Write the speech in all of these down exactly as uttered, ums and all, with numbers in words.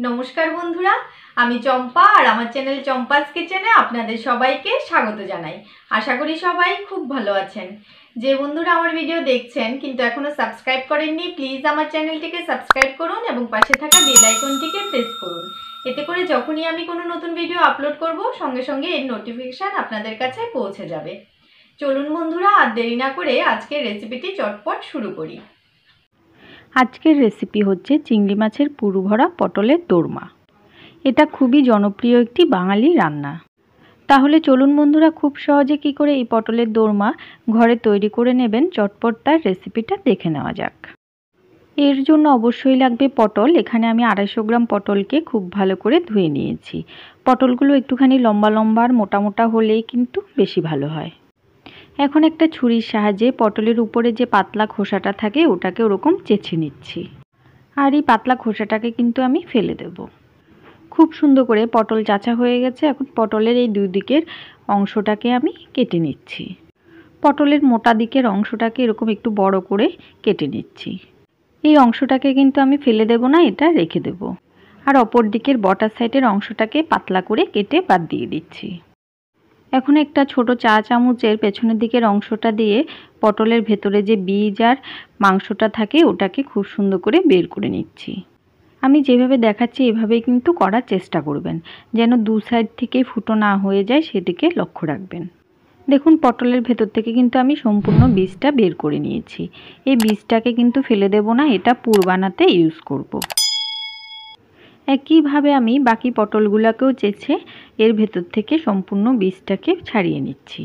নমস্কার বন্ধুরা, আমি চম্পা আর আমার চ্যানেল চম্পাস কিচেনে আপনাদের সবাইকে স্বাগত জানাই। আশা করি সবাই খুব ভালো আছেন। যে বন্ধুরা আমার ভিডিও দেখছেন কিন্তু এখনো সাবস্ক্রাইব করেননি, প্লিজ আমার চ্যানেলটিকে সাবস্ক্রাইব করুন এবং পাশে থাকা বেল আইকনটিকে প্রেস করুন। এতে করে যখনই আমি কোনো নতুন ভিডিও আপলোড করব সঙ্গে সঙ্গে এর নোটিফিকেশান আপনাদের কাছে পৌঁছে যাবে। চলুন বন্ধুরা, আর দেরি না করে আজকের রেসিপিটি চটপট শুরু করি। আজকের রেসিপি হচ্ছে চিংড়ি মাছের পুরু ভরা পটলের দোরমা। এটা খুবই জনপ্রিয় একটি বাঙালি রান্না। তাহলে চলুন বন্ধুরা, খুব সহজে কি করে এই পটলের দোরমা ঘরে তৈরি করে নেবেন, চটপট তার রেসিপিটা দেখে নেওয়া যাক। এর জন্য অবশ্যই লাগবে পটল। এখানে আমি আড়াইশো গ্রাম পটলকে খুব ভালো করে ধুয়ে নিয়েছি। পটলগুলো একটুখানি লম্বা লম্বা আর মোটা মোটা হলেই কিন্তু বেশি ভালো হয়। এখন একটা ছুরির সাহায্যে পটলের উপরে যে পাতলা খোসাটা থাকে ওটাকে ওরকম চেঁচে নিচ্ছি। আর এই পাতলা খোসাটাকে কিন্তু আমি ফেলে দেব। খুব সুন্দর করে পটল চাচা হয়ে গেছে। এখন পটলের এই দুই দিকের অংশটাকে আমি কেটে নিচ্ছি। পটলের মোটা দিকের অংশটাকে এরকম একটু বড় করে কেটে নিচ্ছি। এই অংশটাকে কিন্তু আমি ফেলে দেব না, এটা রেখে দেব। আর অপর দিকের বটার সাইডের অংশটাকে পাতলা করে কেটে বাদ দিয়ে দিচ্ছি। এখন একটা ছোট চা চামচের পেছনের দিকের অংশটা দিয়ে পটলের ভেতরে যে বীজ আর মাংসটা থাকে ওটাকে খুব সুন্দর করে বের করে নিচ্ছি। আমি যেভাবে দেখাচ্ছি এভাবেই কিন্তু করার চেষ্টা করবেন, যেন দু সাইড থেকেই ফুটো না হয়ে যায় সেদিকে লক্ষ্য রাখবেন। দেখুন, পটলের ভেতর থেকে কিন্তু আমি সম্পূর্ণ বীজটা বের করে নিয়েছি। এই বীজটাকে কিন্তু ফেলে দেব না, এটা পুর বানাতে ইউজ করব। একইভাবে আমি বাকি পটলগুলোকেও চেঁচে এর ভেতর থেকে সম্পূর্ণ বীজটাকে ছাড়িয়ে নিচ্ছি।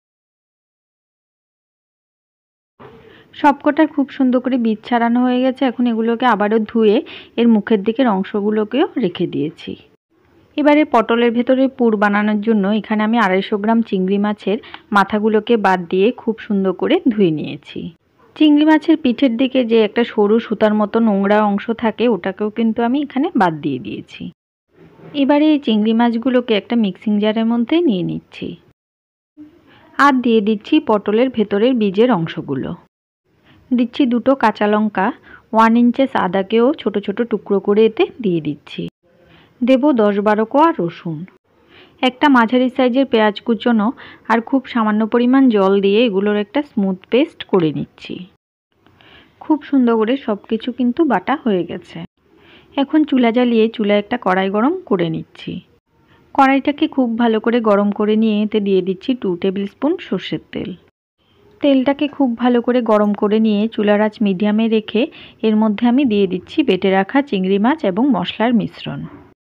সবকটার খুব সুন্দর করে বীজ ছাড়ানো হয়ে গেছে। এখন এগুলোকে আবারও ধুয়ে এর মুখের দিকের অংশগুলোকেও রেখে দিয়েছি। এবারে পটলের ভেতরে পুর বানানোর জন্য এখানে আমি আড়াইশো গ্রাম চিংড়ি মাছের মাথাগুলোকে বাদ দিয়ে খুব সুন্দর করে ধুয়ে নিয়েছি। চিংড়ি মাছের পিঠের দিকে যে একটা সরু সুতার মতো নোংরা অংশ থাকে ওটাকেও কিন্তু আমি এখানে বাদ দিয়ে দিয়েছি। এবারে এই চিংড়ি মাছগুলোকে একটা মিক্সিং জারের মধ্যে নিয়ে নিচ্ছি। আর দিয়ে দিচ্ছি পটলের ভেতরের বীজের অংশগুলো। দিচ্ছি দুটো কাঁচা লঙ্কা, ওয়ান ইঞ্চেস আদাকেও ছোট ছোট টুকরো করে এতে দিয়ে দিচ্ছি। দেব দশ বারো কোয়া রসুন, একটা মাঝারি সাইজের পেঁয়াজ কুচোনো আর খুব সামান্য পরিমাণ জল দিয়ে এগুলোর একটা স্মুথ পেস্ট করে নিচ্ছি। খুব সুন্দর করে সব কিছু কিন্তু বাটা হয়ে গেছে। এখন চুলা জ্বালিয়ে চুলায় একটা কড়াই গরম করে নিচ্ছি। কড়াইটাকে খুব ভালো করে গরম করে নিয়ে এতে দিয়ে দিচ্ছি টু টেবিল স্পুন সর্ষের তেল। তেলটাকে খুব ভালো করে গরম করে নিয়ে চুলার আঁচ মিডিয়ামে রেখে এর মধ্যে আমি দিয়ে দিচ্ছি বেটে রাখা চিংড়ি মাছ এবং মশলার মিশ্রণ।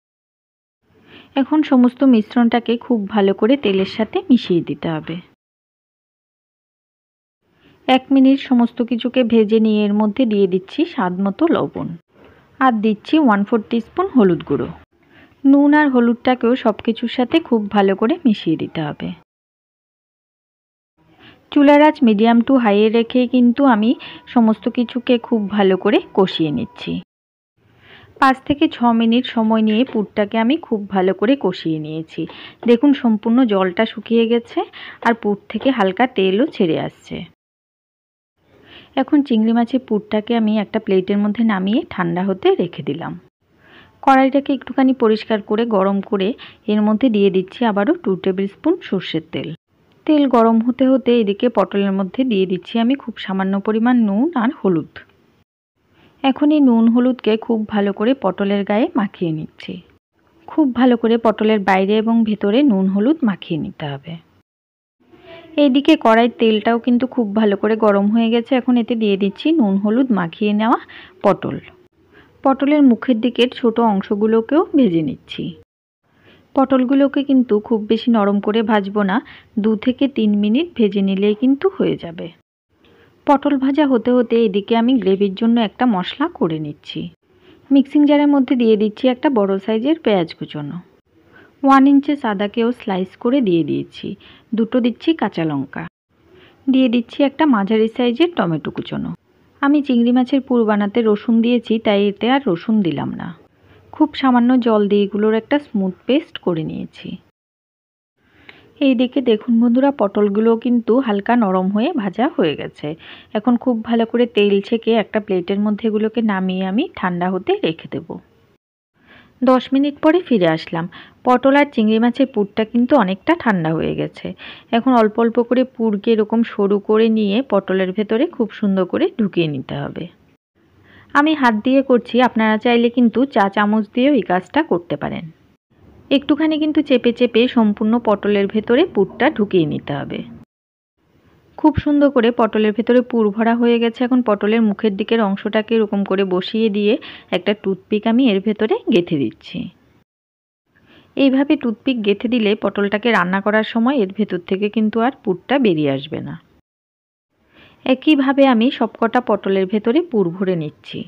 এখন সমস্ত মিশ্রণটাকে খুব ভালো করে তেলের সাথে মিশিয়ে দিতে হবে। এক মিনিট সমস্ত কিছুকে ভেজে নিয়ে এর মধ্যে দিয়ে দিচ্ছি স্বাদ মতো লবণ আর দিচ্ছি ওয়ান ফোর টিস্পুন হলুদ গুঁড়ো। নুন আর হলুদটাকেও সব কিছুর সাথে খুব ভালো করে মিশিয়ে দিতে হবে। চুলার আঁচ মিডিয়াম টু হাইয়ে রেখে কিন্তু আমি সমস্ত কিছুকে খুব ভালো করে কষিয়ে নিচ্ছি। পাঁচ থেকে ছ মিনিট সময় নিয়ে পুরটাকে আমি খুব ভালো করে কষিয়ে নিয়েছি। দেখুন, সম্পূর্ণ জলটা শুকিয়ে গেছে আর পুর থেকে হালকা তেলও ছেড়ে আসছে। এখন চিংড়ি মাছের পুরটাকে আমি একটা প্লেটের মধ্যে নামিয়ে ঠান্ডা হতে রেখে দিলাম। কড়াইটাকে একটুখানি পরিষ্কার করে গরম করে এর মধ্যে দিয়ে দিচ্ছি আবারও টু টেবিল স্পুন সর্ষের তেল। তেল গরম হতে হতে এদিকে পটলের মধ্যে দিয়ে দিচ্ছি আমি খুব সামান্য পরিমাণ নুন আর হলুদ। এখন এই নুন হলুদকে খুব ভালো করে পটলের গায়ে মাখিয়ে নিচ্ছি। খুব ভালো করে পটলের বাইরে এবং ভেতরে নুন হলুদ মাখিয়ে নিতে হবে। এইদিকে কড়াইয়ের তেলটাও কিন্তু খুব ভালো করে গরম হয়ে গেছে। এখন এতে দিয়ে দিচ্ছি নুন হলুদ মাখিয়ে নেওয়া পটল। পটলের মুখের দিকের ছোট অংশগুলোকেও ভেজে নিচ্ছি। পটলগুলোকে কিন্তু খুব বেশি নরম করে ভাজবো না, দু থেকে তিন মিনিট ভেজে নিলেই কিন্তু হয়ে যাবে। পটল ভাজা হতে হতে এদিকে আমি গ্রেভির জন্য একটা মশলা করে নিচ্ছি। মিক্সিং জারের মধ্যে দিয়ে দিচ্ছি একটা বড় সাইজের পেঁয়াজ কুচোনো, ওয়ান ইঞ্চেস আদাকেও স্লাইস করে দিয়ে দিয়েছি, দুটো দিচ্ছি কাঁচা লঙ্কা, দিয়ে দিচ্ছি একটা মাঝারি সাইজের টমেটো কুচোনো। আমি চিংড়ি মাছের পুর বানাতে রসুন দিয়েছি, তাই এতে আর রসুন দিলাম না। খুব সামান্য জল দিয়ে এগুলোর একটা স্মুথ পেস্ট করে নিয়েছি। এই দিকে দেখুন বন্ধুরা, পটলগুলো কিন্তু হালকা নরম হয়ে ভাজা হয়ে গেছে। এখন খুব ভালো করে তেল ছেঁকে একটা প্লেটের মধ্যে এগুলোকে নামিয়ে আমি ঠান্ডা হতে রেখে দেব। দশ মিনিট পরে ফিরে আসলাম। পটল আর চিংড়ি মাছের পুরটা কিন্তু অনেকটা ঠান্ডা হয়ে গেছে। এখন অল্প অল্প করে পুরকে এরকম সরু করে নিয়ে পটলের ভেতরে খুব সুন্দর করে ঢুকিয়ে নিতে হবে। আমি হাত দিয়ে করছি, আপনারা চাইলে কিন্তু চা চামচ দিয়েও এই কাজটা করতে পারেন। একটুখানি কিন্তু চেপে চেপে সম্পূর্ণ পটলের ভেতরে পুরটা ঢুকিয়ে নিতে হবে। খুব সুন্দর করে পটলের ভেতরে পুর ভরা হয়ে গেছে। এখন পটলের মুখের দিকের অংশটাকে এরকম করে বসিয়ে দিয়ে একটা টুথপিক আমি এর ভেতরে গেঁথে দিচ্ছি। এইভাবে টুথপিক গেঁথে দিলে পটলটাকে রান্না করার সময় এর ভেতর থেকে কিন্তু আর পুরটা বেরিয়ে আসবে না। একইভাবে আমি সবকটা পটলের ভেতরে পুর ভরে নিচ্ছি।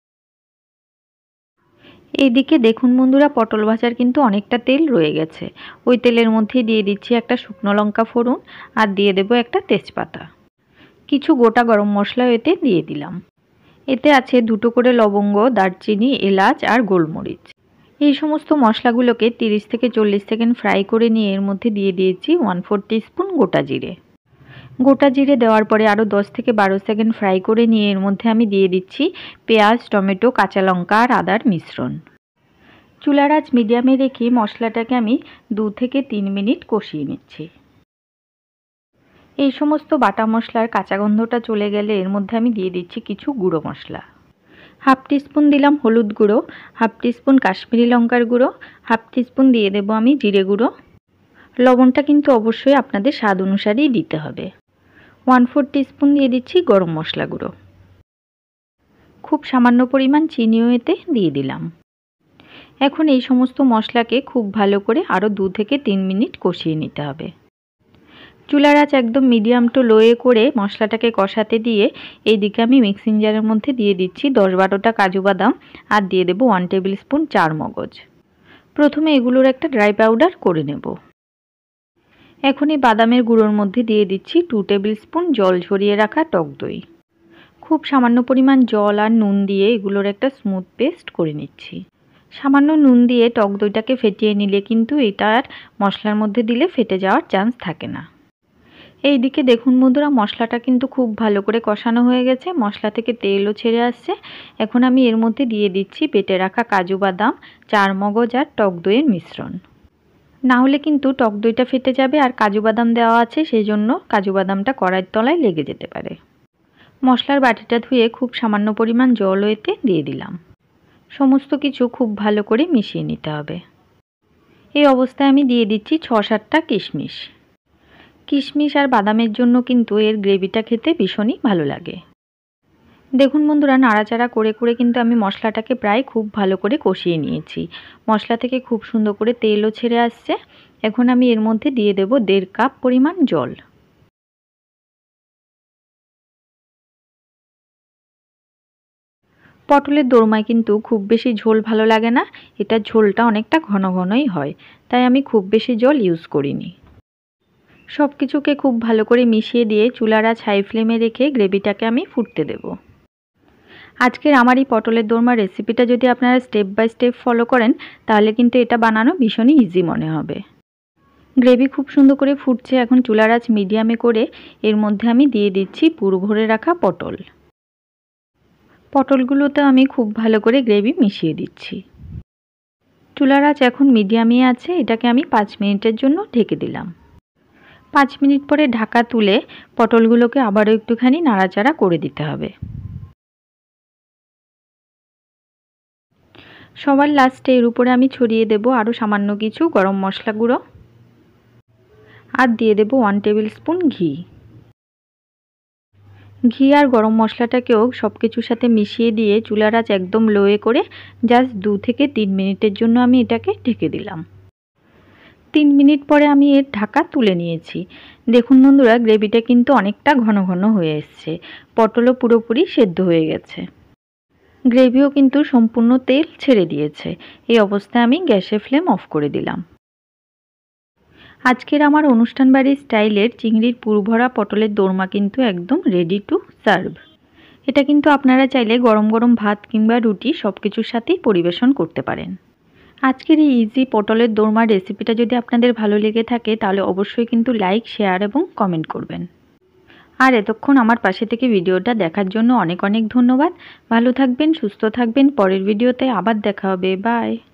এইদিকে দেখুন বন্ধুরা, পটল ভাজার কিন্তু অনেকটা তেল রয়ে গেছে। ওই তেলের মধ্যে দিয়ে দিচ্ছি একটা শুকনো লঙ্কা ফোড়ন আর দিয়ে দেব একটা তেজপাতা। কিছু গোটা গরম মশলা এতে দিয়ে দিলাম। এতে আছে দুটো করে লবঙ্গ, দারচিনি, এলাচ আর গোলমরিচ। এই সমস্ত মশলাগুলোকে তিরিশ থেকে চল্লিশ সেকেন্ড ফ্রাই করে নিয়ে এর মধ্যে দিয়ে দিয়েছি ওয়ান ফোর টিস্পুন গোটা জিরে। গোটা জিরে দেওয়ার পরে আরও দশ থেকে বারো সেকেন্ড ফ্রাই করে নিয়ে এর মধ্যে আমি দিয়ে দিচ্ছি পেঁয়াজ, টমেটো, কাঁচা লঙ্কা আর আদার মিশ্রণ। চুলার আঁচ মিডিয়ামে রেখে মশলাটাকে আমি দু থেকে তিন মিনিট কষিয়ে নিচ্ছি। এই সমস্ত বাটা মশলার কাঁচা গন্ধটা চলে গেলে এর মধ্যে আমি দিয়ে দিচ্ছি কিছু গুঁড়ো মশলা। হাফ টিস্পুন দিলাম হলুদ গুঁড়ো, হাফ টিস্পুন কাশ্মীরি লঙ্কার গুঁড়ো, হাফ টিস্পুন দিয়ে দেবো আমি জিরে গুঁড়ো। লবণটা কিন্তু অবশ্যই আপনাদের স্বাদ অনুসারেই দিতে হবে। ওয়ান ফোর টিস্পুন দিয়ে দিচ্ছি গরম মশলা গুঁড়ো। খুব সামান্য পরিমাণ চিনিও এতে দিয়ে দিলাম। এখন এই সমস্ত মশলাকে খুব ভালো করে আরও দু থেকে তিন মিনিট কষিয়ে নিতে হবে। চুলার আঁচ একদম মিডিয়াম টু লোয়ে করে মশলাটাকে কষাতে দিয়ে এইদিকে আমি মিক্সিং জারের মধ্যে দিয়ে দিচ্ছি দশ বারোটা কাজু বাদাম আর দিয়ে দেবো ওয়ান টেবিল স্পুন চার মগজ। প্রথমে এগুলোর একটা ড্রাই পাউডার করে নেব। এখন এই বাদামের গুঁড়োর মধ্যে দিয়ে দিচ্ছি টু টেবিল স্পুন জল ঝরিয়ে রাখা টক দই। খুব সামান্য পরিমাণ জল আর নুন দিয়ে এগুলোর একটা স্মুথ পেস্ট করে নিচ্ছি। সামান্য নুন দিয়ে টক দইটাকে ফেটিয়ে নিলে কিন্তু এটা আর মশলার মধ্যে দিলে ফেটে যাওয়ার চান্স থাকে না। এই দিকে দেখুন বন্ধুরা, মশলাটা কিন্তু খুব ভালো করে কষানো হয়ে গেছে, মশলা থেকে তেলও ছেড়ে আসছে। এখন আমি এর মধ্যে দিয়ে দিচ্ছি বেটে রাখা কাজু বাদাম, চার মগজ আর টক দইয়ের মিশ্রণ। না হলে কিন্তু টক দইটা ফেটে যাবে, আর কাজু বাদাম দেওয়া আছে সেই জন্য কাজু বাদামটা কড়াইয়ের তলায় লেগে যেতে পারে। মশলার বাটিটা ধুয়ে খুব সামান্য পরিমাণ জলও এতে দিয়ে দিলাম। সমস্ত কিছু খুব ভালো করে মিশিয়ে নিতে হবে। এই অবস্থায় আমি দিয়ে দিচ্ছি ছ সাতটা কিশমিশ। কিশমিশ আর বাদামের জন্য কিন্তু এর গ্রেভিটা খেতে ভীষণই ভালো লাগে। দেখুন বন্ধুরা, নাড়াচাড়া করে করে কিন্তু আমি মশলাটাকে প্রায় খুব ভালো করে কষিয়ে নিয়েছি। মশলা থেকে খুব সুন্দর করে তেলও ছেড়ে আসছে। এখন আমি এর মধ্যে দিয়ে দেব দেড় কাপ পরিমাণ জল। পটলের দোরমায় কিন্তু খুব বেশি ঝোল ভালো লাগে না, এটা ঝোলটা অনেকটা ঘন ঘনই হয়, তাই আমি খুব বেশি জল ইউজ করিনি। সব কিছুকে খুব ভালো করে মিশিয়ে দিয়ে চুলার আঁচ হাই ফ্লেমে রেখে গ্রেভিটাকে আমি ফুটতে দেব। আজকের আমার এই পটলের দোরমা রেসিপিটা যদি আপনারা স্টেপ বাই স্টেপ ফলো করেন তাহলে কিন্তু এটা বানানো ভীষণই ইজি মনে হবে। গ্রেভি খুব সুন্দর করে ফুটছে। এখন চুলার আঁচ মিডিয়ামে করে এর মধ্যে আমি দিয়ে দিচ্ছি পুর ভরে রাখা পটল। পটলগুলোতে আমি খুব ভালো করে গ্রেভি মিশিয়ে দিচ্ছি। চুলার আঁচ এখন মিডিয়ামে আছে, এটাকে আমি পাঁচ মিনিটের জন্য ঢেকে দিলাম। পাঁচ মিনিট পরে ঢাকা তুলে পটলগুলোকে আবারও একটুখানি নাড়াচাড়া করে দিতে হবে। সবার লাস্টে এর উপরে আমি ছড়িয়ে দেব আরও সামান্য কিছু গরম মশলা গুঁড়ো আর দিয়ে দেব ওয়ান টেবিল স্পুন ঘি। ঘি আর গরম মশলাটাকেও সব কিছুর সাথে মিশিয়ে দিয়ে চুলার আঁচ একদম লোয়ে করে জাস্ট দু থেকে তিন মিনিটের জন্য আমি এটাকে ঢেকে দিলাম। তিন মিনিট পরে আমি এর ঢাকা তুলে নিয়েছি। দেখুন বন্ধুরা, গ্রেভিটা কিন্তু অনেকটা ঘন ঘন হয়ে এসছে, পটলও পুরোপুরি সেদ্ধ হয়ে গেছে, গ্রেভিও কিন্তু সম্পূর্ণ তেল ছেড়ে দিয়েছে। এই অবস্থায় আমি গ্যাসের ফ্লেম অফ করে দিলাম। আজকের আমার অনুষ্ঠান বাড়ির স্টাইলের চিংড়ির পুরভরা পটলের দোরমা কিন্তু একদম রেডি টু সার্ভ। এটা কিন্তু আপনারা চাইলে গরম গরম ভাত কিংবা রুটি সব কিছুর সাথেই পরিবেশন করতে পারেন। আজকের এই ইজি পটলের দোরমার রেসিপিটা যদি আপনাদের ভালো লেগে থাকে তাহলে অবশ্যই কিন্তু লাইক, শেয়ার এবং কমেন্ট করবেন। আর এতক্ষণ আমার পাশে থেকে ভিডিওটা দেখার জন্য অনেক অনেক ধন্যবাদ। ভালো থাকবেন, সুস্থ থাকবেন। পরের ভিডিওতে আবার দেখা হবে। বাই।